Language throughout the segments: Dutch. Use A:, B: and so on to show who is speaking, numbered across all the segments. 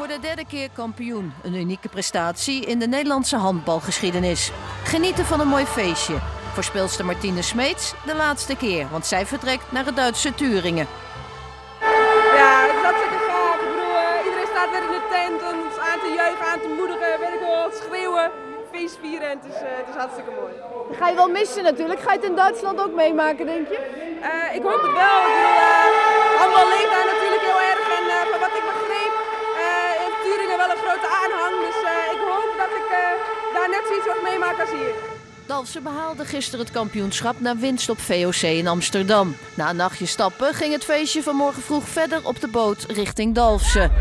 A: de derde keer kampioen. Een unieke prestatie in de Nederlandse handbalgeschiedenis. Genieten van een mooi feestje. Voor speelster Martine Smeets de laatste keer, want zij vertrekt naar het Duitse Thuringen.
B: Ja, het is hartstikke gaaf. Ik bedoel, iedereen staat weer in de tent en ons aan te juichen, aan te moedigen, weet ik wel, schreeuwen, feest vieren. Het is hartstikke mooi.
C: Ga je wel missen natuurlijk. Ga je het in Duitsland ook meemaken, denk je?
B: Ik hoop het wel. Ik bedoel, handbal leeft daar natuurlijk heel erg en van wat ik begreep heeft Thuringen wel een grote aanhang. Dus ik hoop dat ik daar net zoiets mag meemaken als hier.
A: Dalfsen behaalde gisteren het kampioenschap na winst op VOC in Amsterdam. Na een nachtje stappen ging het feestje vanmorgen vroeg verder op de boot richting Dalfsen.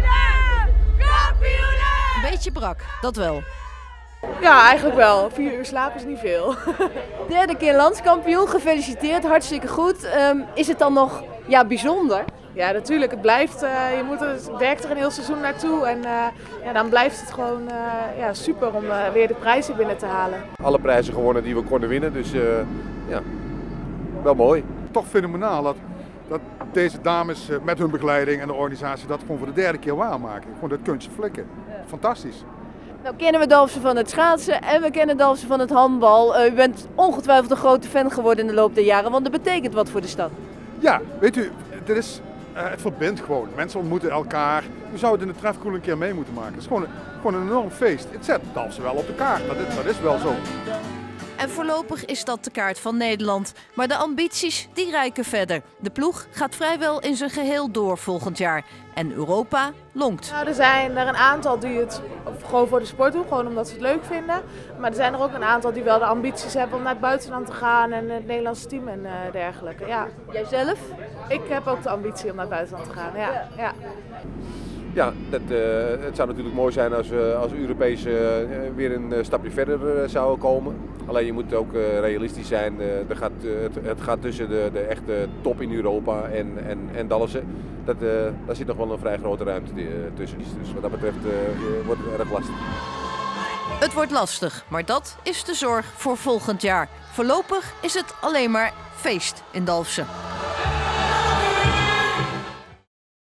A: Een beetje brak, dat wel.
C: Ja, eigenlijk wel. 4 uur slapen is niet veel. Derde keer landskampioen, gefeliciteerd, hartstikke goed. Is het dan nog bijzonder?
D: Ja, natuurlijk. Het blijft, werkt er een heel seizoen naartoe en dan blijft het gewoon super om weer de prijzen binnen te halen.
E: Alle prijzen gewonnen die we konden winnen, dus wel mooi.
F: Toch fenomenaal dat deze dames met hun begeleiding en de organisatie dat gewoon voor de derde keer waarmaken. Gewoon dat kunstje flikken. Fantastisch.
C: Nou kennen we Dalfsen van het schaatsen en we kennen Dalfsen van het handbal. U bent ongetwijfeld een grote fan geworden in de loop der jaren, want dat betekent wat voor de stad.
F: Ja, weet u, het verbindt gewoon. Mensen ontmoeten elkaar. We zouden in de trefkoel een keer mee moeten maken. Het is gewoon een enorm feest. Het zet Dalfsen wel op de kaart, dat is wel zo.
A: En voorlopig is dat de kaart van Nederland. Maar de ambities, die reiken verder. De ploeg gaat vrijwel in zijn geheel door volgend jaar. En Europa lonkt.
D: Nou, er zijn er een aantal die het gewoon voor de sport doen, gewoon omdat ze het leuk vinden. Maar er zijn er ook een aantal die wel de ambities hebben om naar het buitenland te gaan en het Nederlandse team en dergelijke. Ja.
C: Jijzelf?
D: Ik heb ook de ambitie om naar het buitenland te gaan. Ja.
E: Ja, het zou natuurlijk mooi zijn als we als Europees weer een stapje verder zouden komen. Alleen je moet ook realistisch zijn. Het gaat tussen de echte top in Europa en Dalfsen. Daar zit nog wel een vrij grote ruimte tussen. Dus wat dat betreft wordt het erg lastig.
A: Het wordt lastig, maar dat is de zorg voor volgend jaar. Voorlopig is het alleen maar feest in Dalfsen.